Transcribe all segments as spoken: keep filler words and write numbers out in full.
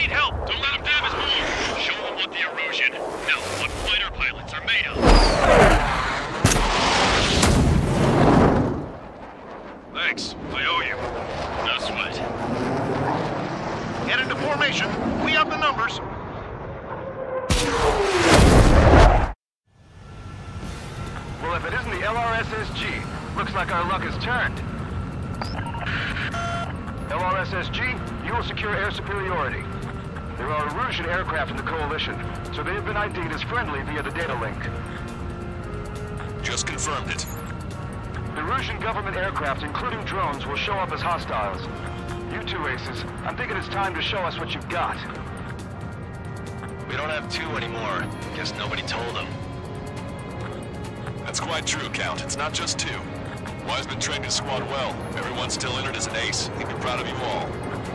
need help. Don't let them damage more. Show them what the erosion, no, what fighter pilots are made of. Thanks. I owe you. No sweat. Get into formation. We have the numbers. Well, if it isn't the L R S S G, looks like our luck has turned. L R S S G, you will secure air superiority. There are Erusian aircraft in the Coalition, so they have been I D'd as friendly via the data link. Just confirmed it. The Erusian government aircraft, including drones, will show up as hostiles. You two aces, I'm thinking it's time to show us what you've got. We don't have two anymore. Guess nobody told them. That's quite true, Count. It's not just two. Wiseman trained his squad well. Everyone's still in it as an ace. He'd be proud of you all.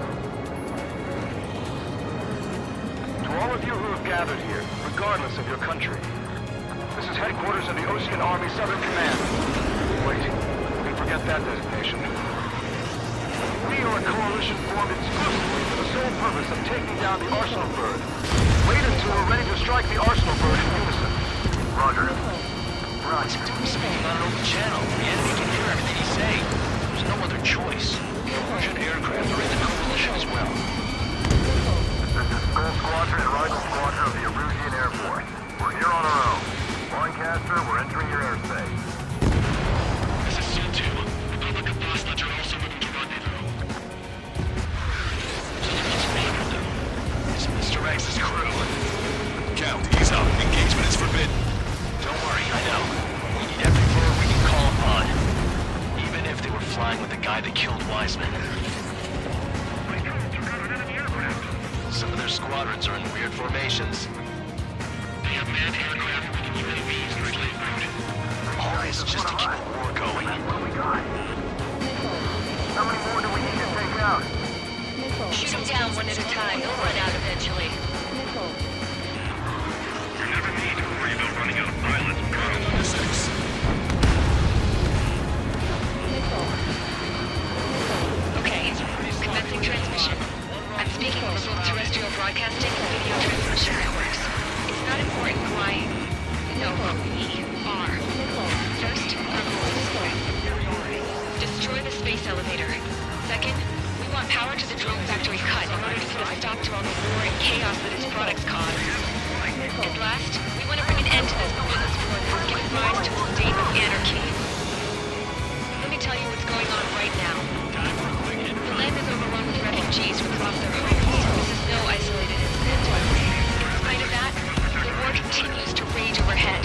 To all of you who have gathered here, regardless of your country, this is headquarters of the Osean Army Southern Command. Wait, we can forget that designation. We are a coalition formed exclusively for the sole purpose of taking down the Arsenal Bird. Wait until we're ready to strike the Arsenal Bird in unison. Roger. Roger. Speaking on an open channel. The enemy can hear everything he's saying. There's no other choice. The Erusian aircraft are in the coalition as well. This is Skull Squadron and Rifle Squadron of the Erusian Air Force. We're here on our own. Lancaster, we're entering your airspace. This is Seal two. Republic of Bosnich are also moving to rendezvous. It's Mister X's crew. Count, ease up. Engagement is forbidden. Don't worry, I know. We need every bird we can call upon. Even if they were flying with the guy that killed Wiseman. Some of their squadrons are in weird formations. They have manned aircraft with U A Vs directly routed. All this just to keep the war going. What do we got? How many more do we need to take out? Shoot them down one at a time. They'll run out eventually. You never need to worry about running out of pilots. Six. Okay, commencing transmission. I'm speaking for both terrestrial broadcasting and video transmission networks. It's not important who I... No, we are. First, our goals. Destroy the space elevator. Second, we want power to the drone factory cut in order to put a stop to all the war and chaos that its products cause. And last, we want to bring an end to this business war that has given rise to a state of anarchy. Let me tell you what's going on right now. The land is overrun with refugees who've lost their homes. This is no isolated incident. In spite of that, the war continues to rage overhead.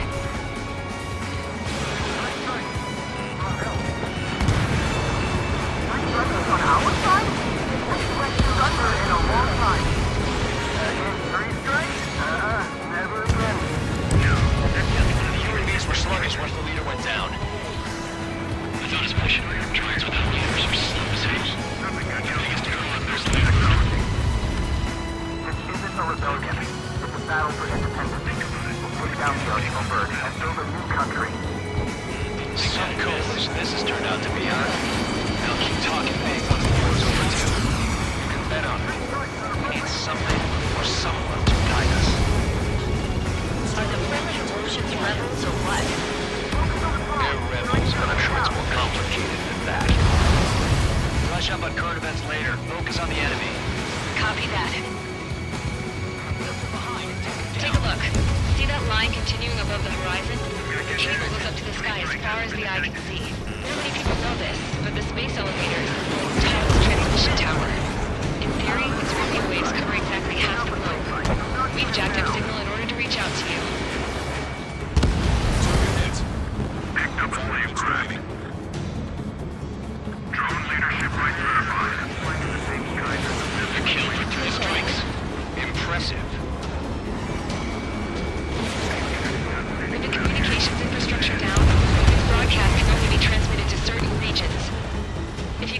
On our side? We've left you under in a long time. Three strikes? Uh-uh, never again. The U A Vs were sluggish once the leader went down. I thought his mission droids without leaders were slow as hell. Biggest error on their side. This isn't a rebellion. It's a battle for independence. We'll take down the Arsenal Bird and build a new country. Some coalition this has turned out to be, huh? They'll keep talking big when the war's over too. You can bet on it. We need something or someone to guide us. Are the friendly Erusians rebels or what? They're rebels, but I'm sure it's more complicated than that. Brush up on current events later. Focus on the enemy. Copy that. Take a look. See that line continuing above the horizon? The cable goes up to the sky as far as the eye can see. Not many people know this, but the space elevator is the world's tallest transmission tower. In theory, its radio waves cover exactly half the globe. We've jacked up signal in order to reach out to you. Picked up a slave craft. Drone leadership right certified. A kill for three strikes. Impressive. With the communications infrastructure down, this broadcast can only be transmitted to certain regions. If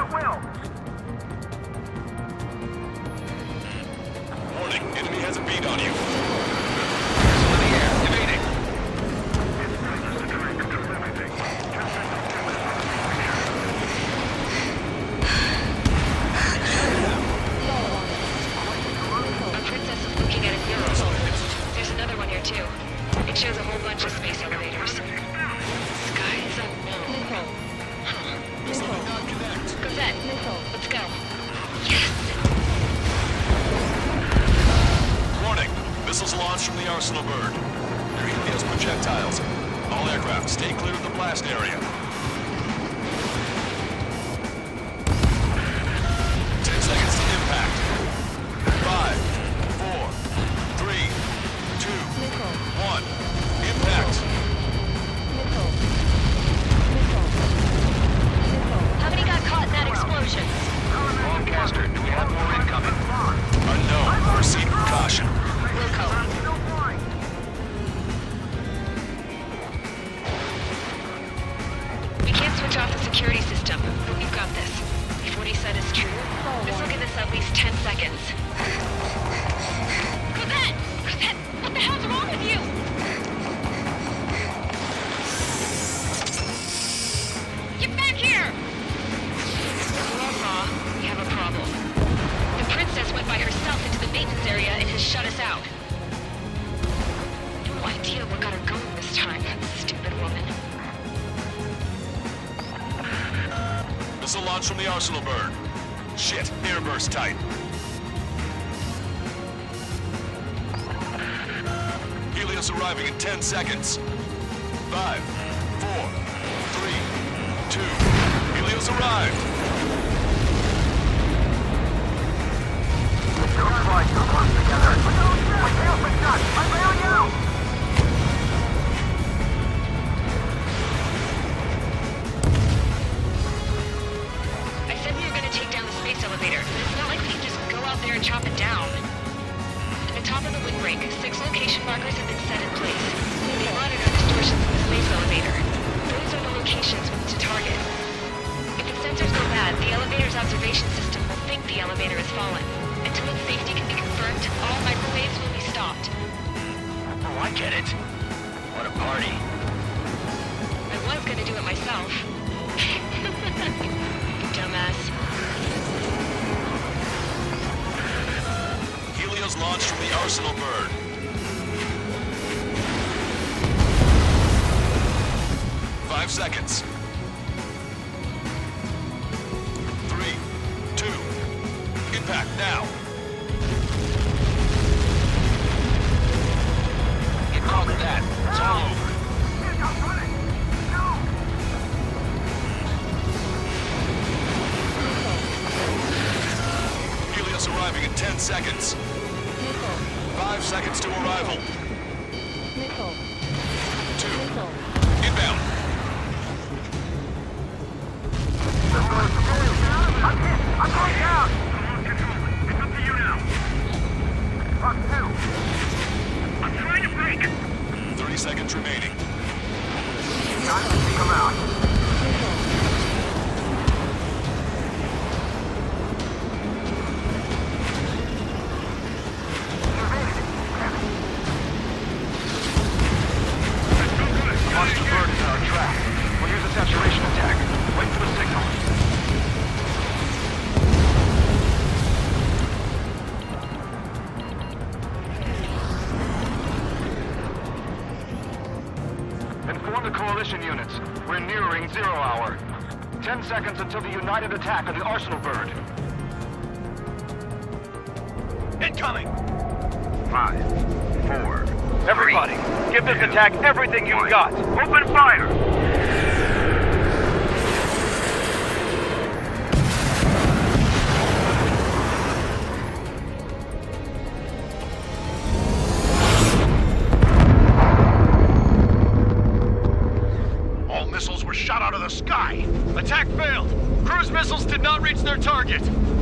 at will. Warning, enemy has a bead on you. Missile in the air, evading. Our princess is looking at a mural. There's another one here too. It shows a whole bunch of space elevators. Sky is unknown. Huh. Missile did not connect. Cosette, let's go. Yes! Warning, missiles launched from the Arsenal bird. They're Helios projectiles. All aircraft, stay clear of the blast area. Ten seconds to impact. Five, four, three, two, one. Impact. How many got caught in that explosion? Lancaster, do we have more incoming? Unknown. Proceed with caution. Wilco. We can't switch off the security system, but we've got this. If what he said is true, this will give us at least ten seconds. Cosette! Cosette! What the hell's wrong with you? Get back here! Grandma, we have a problem. The princess went by herself into the maintenance area and has shut us out. No idea what got her going this time. Stupid woman. Missile launch from the Arsenal bird. Shit, airburst tight. Helios arriving in ten seconds. Five, four, three, two. Helios arrived. Looks like you're close together. My tail's been shot. I bail you! I said we were gonna take down the space elevator, but it's not like we can just go out there and chop it down. At the top of the windbreak, six location markers have been set in place. They monitor distortions in the space elevator. Those are the locations we need to target. If its sensors go bad, the elevator's observation system will think the elevator has fallen. Until its safety can be confirmed, all microwaves will be stopped. Oh, I get it. What a party. I was gonna do it myself. Dumbass. Helios launched from the Arsenal bird. Five seconds. Three, two, impact now. Get caught with that. It's all over. Helios arriving in ten seconds. Five seconds to arrival. Two. Inbound. I'm hit! I'm going down! It's up to you now. Fuck two. I'm trying to break. Thirty seconds remaining. Got to take him out. Monster bird is on our track. We'll use a saturation attack. Wait for the signal. Inform the coalition units. We're nearing zero hour. Ten seconds until the united attack on the Arsenal bird. Incoming! Five, four, Everybody, give this attack everything you've got. open fire! All missiles were shot out of the sky. Attack failed. Cruise missiles did not reach their target.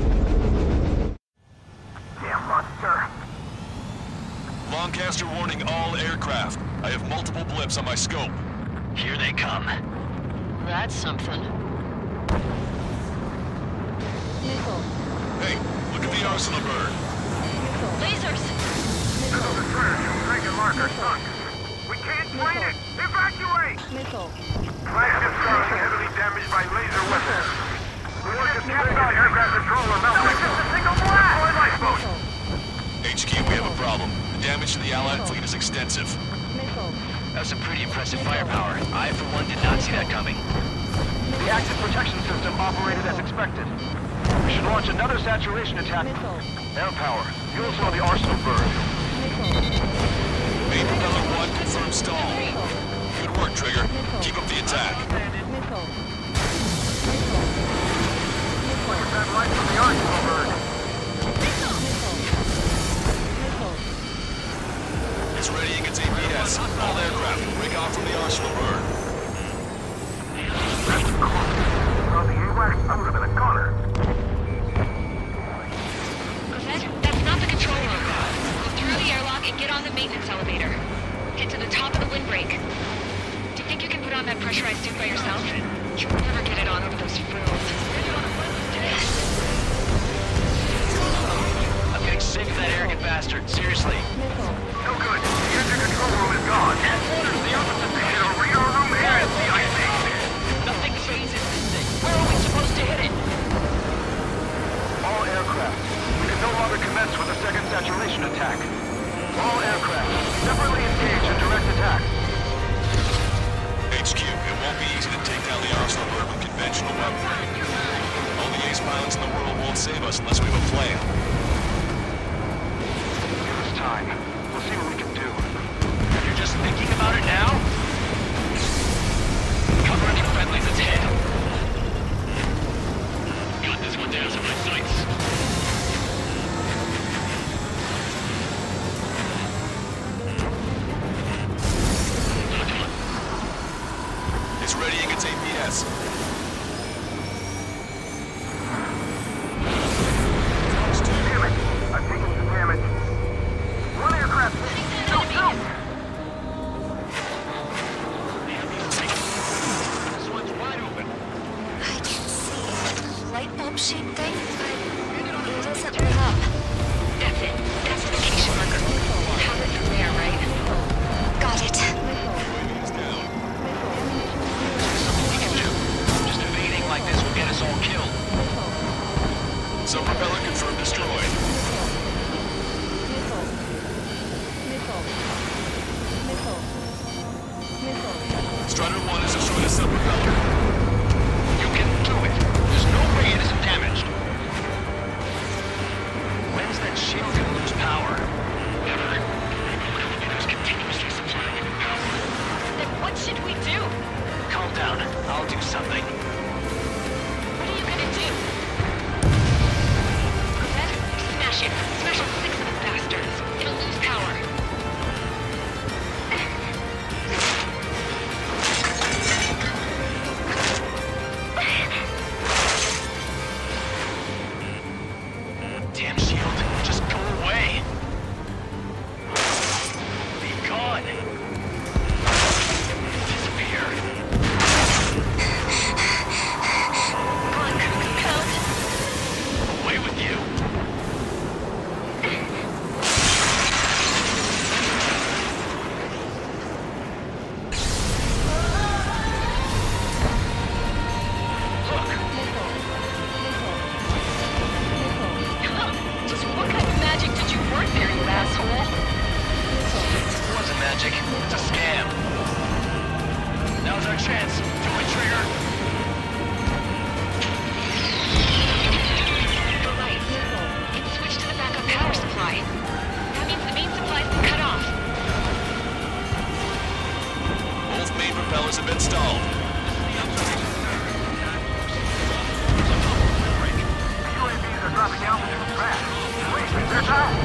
Damn monster. Lancaster warning all aircraft. I have multiple blips on my scope. Here they come. That's something. Hey, look at the arsenal bird. Lasers! This is the Surge. Dragon marker sunk. We can't fight it! Evacuate! Flagship Star heavily damaged by laser weapons. We want to capture the aircraft controller melting. It's just a single blast! Deploy lifeboat! H Q, we have a problem. The damage to the Allied fleet is extensive. That was some pretty impressive firepower. I, for one, did not see that coming. The active protection system operated as expected. We should launch another saturation attack. Air power. You also know the Arsenal bird. Main propeller one confirmed stall. Good work, Trigger. Keep up the attack. Look at that light from the Arsenal bird. It's readying its A P S. All aircraft, break off from the Arsenal bird. That's the corner. Well, the A WACS, I would have been a goner. That's not the control room. Go through the airlock and get on the maintenance elevator. Get to the top of the windbreak. Do you think you can put on that pressurized suit by yourself? You'll never get it on over those frills. I'm getting sick of that arrogant bastard. Seriously. No good. The engine control room is gone. Headquarters, the opposite side. The radar room and the I C. Nothing phases this thing. Where are we supposed to hit it? All aircraft. We can no longer commence with a second saturation attack. All aircraft, separately engage in direct attack. H Q, it won't be easy to take down the Arsenal bird with conventional weaponry. All the ace pilots in the world won't save us unless we have a plan. Give us time. We'll see what we can do. You're just thinking about it now? Cover any friendlies that's hit. Got this one down to my sights. It's readying its A P S. Damn it. I've taken some damage. One aircraft. No, no. This one's wide open. I can see a light bulb shaped thing, but it doesn't lit up. That's it. That's the location marker. Have it from there, right? Got it. It's down. We can do. Just evading like this will get us all killed. Sub-propeller confirmed destroyed. Strider one has destroyed a sub-propeller. You can do it. There's no way it isn't damaged. When's that shield gonna lose power? Never. It was continuously supplying it with power. Then what should we do? Calm down. I'll do something. What are you gonna do? Red, smash it. Smash all six of the bastards. It'll lose power. Damn shield. Just go away. Be gone. Disappear. Come on, count. Away with you. Look. Just what kind of magic did you work there, you asshole? It wasn't magic. It's a scam. Now's our chance. Do it, Trigger. You're right. It's switched to the backup power supply. That means the main supply's been cut off. Both main propellers have been stalled. U A Vs are dropping altitude fast. Wait, they're down.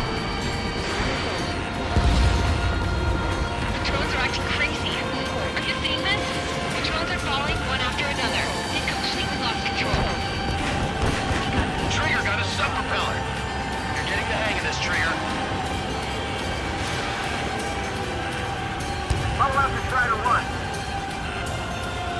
The drones are acting crazy. Are you seeing this? The drones are falling one after another. They completely lost control. Trigger got a sub-propeller. You're getting the hang of this, Trigger. Follow out to Strider one.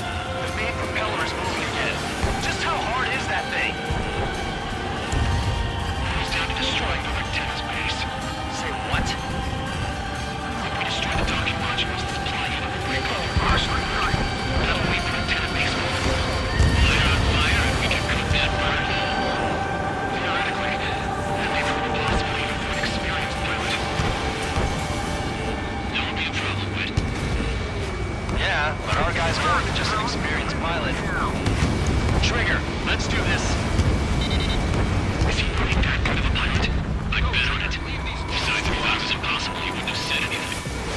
But our guy's more than just an experienced pilot. Trigger, let's do this. Is he really that good of a pilot? I'd bet on it. Besides, if that was impossible, he wouldn't have said anything.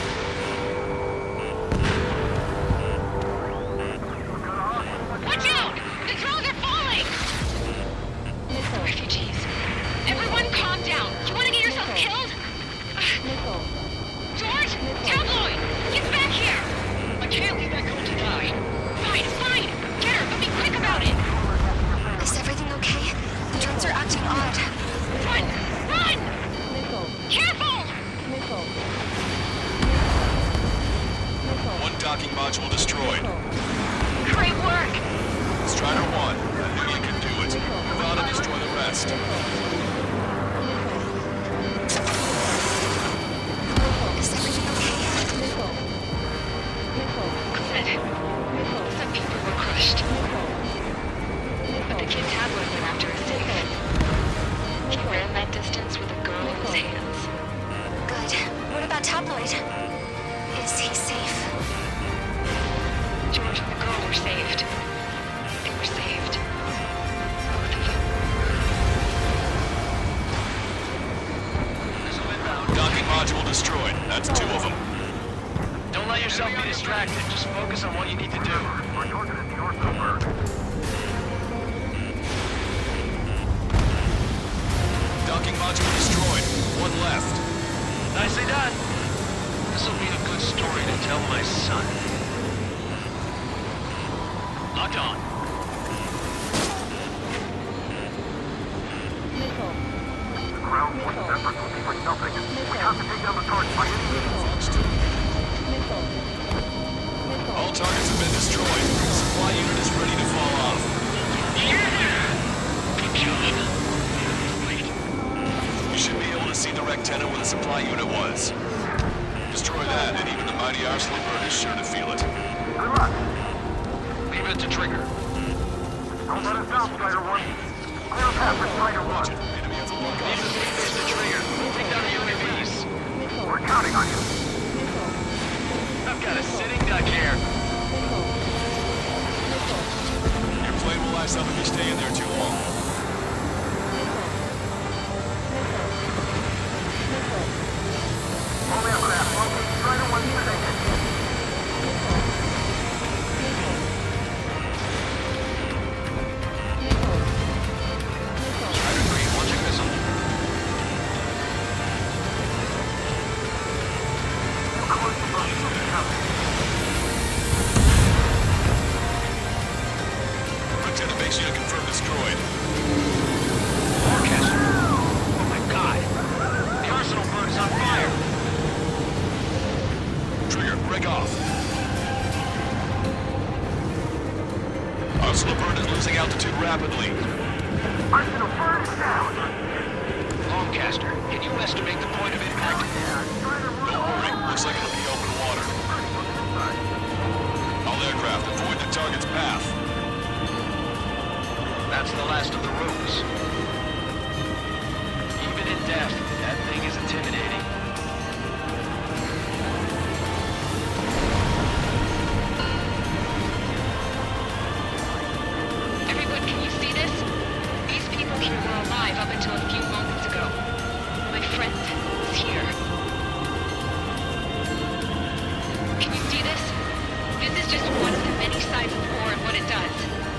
Watch out! The drones are falling! Refugees. Everyone calm down. You want to get yourself killed? George? Tabloid! Get back here! I can't leave that girl to die. Fine, fine! Get her, but be quick about it! Is everything okay? The drones are acting odd. Run! Run! Careful! One docking module destroyed. Great work! Strider one, I knew you could do it. Move out and destroy the rest. Is everything okay? Good. Some people were crushed. But the kid Tabloid went after is safe. He ran that distance with a girl in his hands. Good. What about Tabloid? Is he safe? George and the girl were saved. They were saved. Both of them. Missile inbound. Docking module destroyed. That's two of them. Don't let yourself be distracted. Just focus on what you need to do. We're targeting the Arsenal bird. Docking module destroyed. One left. Nicely done. This'll be a good story to tell my son. Locked on. The ground forces efforts will be for nothing. We have to take down the target by any means. All targets have been destroyed. The supply unit is ready to fall off. Good job. Wait. You should be able to see the rectenna where the supply unit was. Destroy that, and even the mighty Arsenal bird is sure to feel it. Good luck. Leave it to Trigger. Don't let us down, Strider one. Clear a path for Strider one. Enemy at the lookout. Leave the speakers to Trigger. Take down the U A Vs. We're counting on you. I've got a sitting duck here. Your plane will ice up if you stay in there too long. All aircraft, locate Strider one position. Strider three, launching missile. Close the boat. Coming. Lieutenant makes you to confirm destroyed. Forecast. Oh my god. The Arsenal bird is on fire. Trigger, break off. Arsenal bird is losing altitude rapidly. Arsenal bird is down. Longcaster, can you estimate the point of impact? Don't worry, looks like it'll be open water. All aircraft, avoid the target's path. That's the last of the ropes. Even in death, that thing is intimidating. Everyone, can you see this? These people here were alive up until a few moments ago. My friend is here. Can you see this? This is just one of the many sides of war and what it does.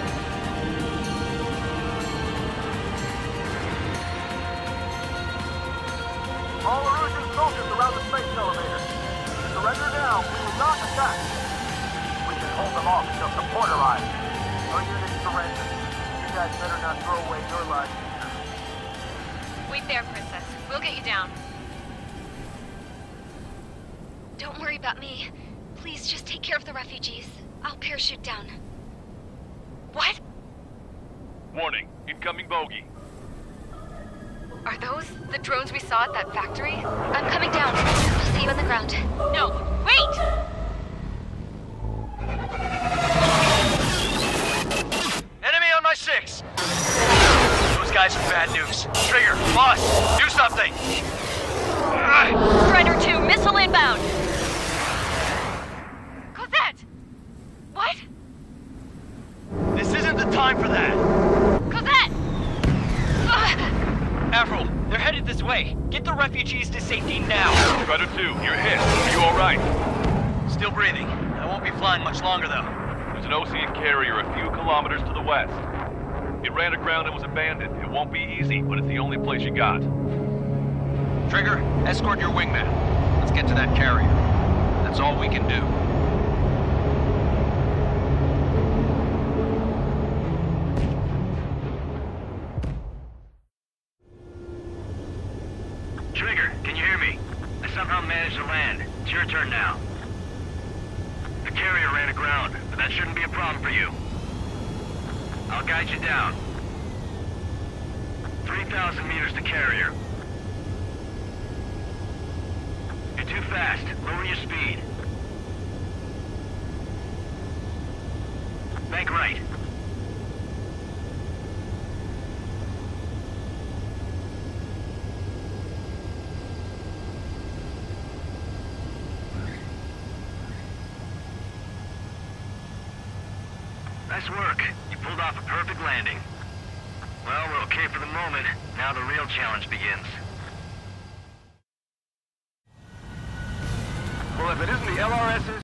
All Erusian soldiers around the space elevator. Surrender now. We will not attack. We can hold them off until support arrives. Our units surrender. You guys better not throw away your lives either. Wait there, Princess. We'll get you down. Don't worry about me. Please just take care of the refugees. I'll parachute down. What? Warning, incoming bogey. Are those the drones we saw at that factory? I'm coming down. I'll see you on the ground. No, wait! Enemy on my six! Those guys are bad news. Trigger, boss, do something! Strider two, missile inbound! Cosette! time for that! Cosette! Avril, they're headed this way. Get the refugees to safety now. Predator two, you're hit. Are you alright? Still breathing. I won't be flying much longer, though. There's an Osean carrier a few kilometers to the west. It ran aground and was abandoned. It won't be easy, but it's the only place you got. Trigger, escort your wingman. Let's get to that carrier. That's all we can do. Trigger, can you hear me? I somehow managed to land. It's your turn now. The carrier ran aground, but that shouldn't be a problem for you. I'll guide you down. three thousand meters to carrier. You're too fast. Lower your speed. Bank right. Nice work. You pulled off a perfect landing. Well, we're okay for the moment. Now the real challenge begins. Well, if it isn't the L R S's